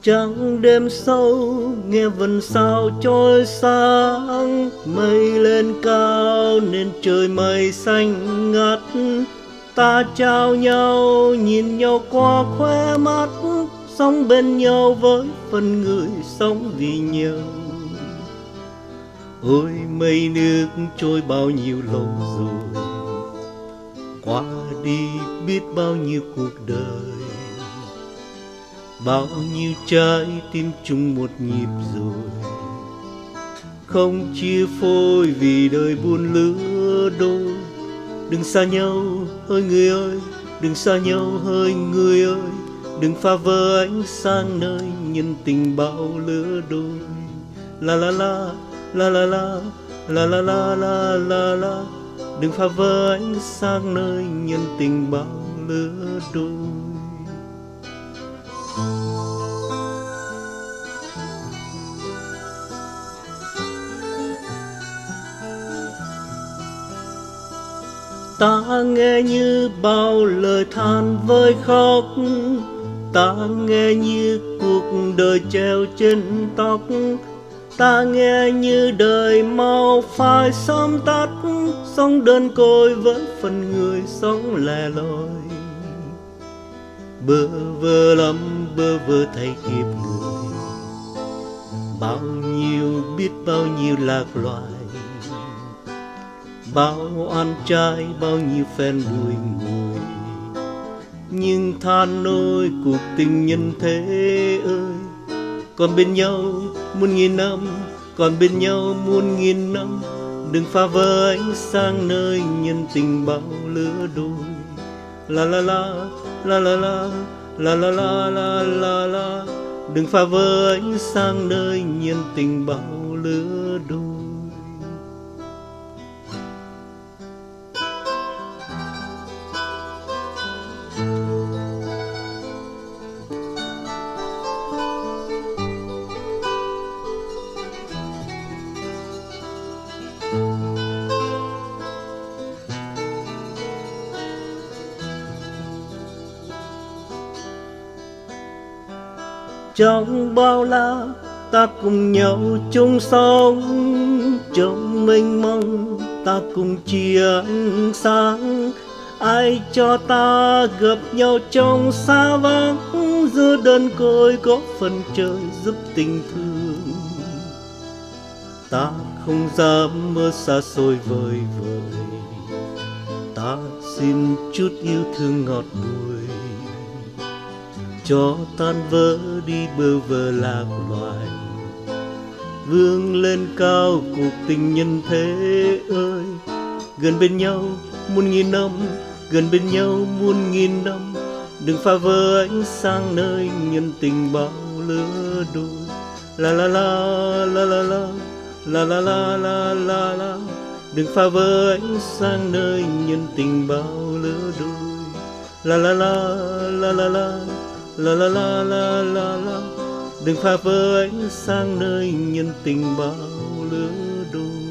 Trăng đêm sâu nghe vần sao trôi sáng, mây lên cao nên trời mây xanh ngắt. Ta trao nhau nhìn nhau qua khóe mắt, sống bên nhau với phần người sống vì nhau. Ôi mây nước trôi bao nhiêu lâu rồi, qua đi biết bao nhiêu cuộc đời, bao nhiêu trái tim chung một nhịp rồi. Không chia phôi vì đời buồn lứa đôi. Đừng xa nhau hỡi người ơi, đừng xa nhau hỡi người ơi, đừng phá vỡ ánh sáng nơi nhân tình bao lứa đôi. La la la la la la la la la la la la, đừng phá vỡ ánh sáng nơi nhân tình bao lứa đôi. Ta nghe như bao lời than vơi khóc, ta nghe như cuộc đời treo trên tóc, ta nghe như đời mau phai sớm tắt, sống đơn côi với phần người sống lẻ loi. Bơ vơ lắm bơ vơ thay kịp người, bao nhiêu biết bao nhiêu lạc loài, bao oan trái bao nhiêu phen bùi ngùi. Nhưng than nôi cuộc tình nhân thế ơi, còn bên nhau muôn nghìn năm, còn bên nhau muôn nghìn năm, đừng phá vỡ ánh sáng nơi nhân tình bao lứa đôi. La la la la la la la la la la la la, đừng phá vỡ ánh sáng nơi nhân tình bao lứa đôi. Trong bao la ta cùng nhau chung sống, trong mênh mông ta cùng chia ánh sáng. Ai cho ta gặp nhau trong xa vắng, giữa đơn côi có phần trời giúp tình thương. Ta không dám mơ xa xôi vời vời, ta xin chút yêu thương ngọt bùi, cho tan vỡ đi bơ vơ lạc loài. Vươn lên cao cuộc tình nhân thế ơi, gần bên nhau muôn nghìn năm, gần bên nhau muôn nghìn năm, đừng phá vỡ ánh sáng nơi nhân tình bao lứa đôi. La la la la la la la la la la la la, đừng phá vỡ ánh sáng nơi nhân tình bao lứa đôi. La la la la la la la la la la la la, đừng phá vỡ ánh sáng nơi nhân tình bao lứa đôi.